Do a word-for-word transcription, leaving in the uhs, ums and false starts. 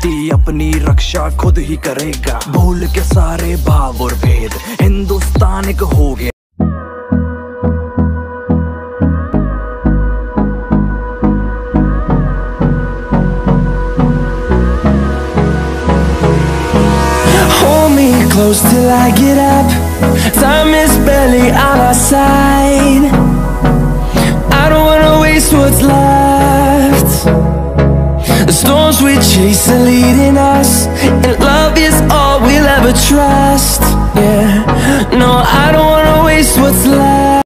धरती अपनी रक्षा खुद ही करेगा। भूल के सारे भाव और भेद, हिंदुस्तान एक हो गया। Hold me close till I get up. Time is barely on our side. I don't wanna waste what's left. The storms we chase are leading us, and love is all we'll ever trust. Yeah, no, I don't wanna waste what's left.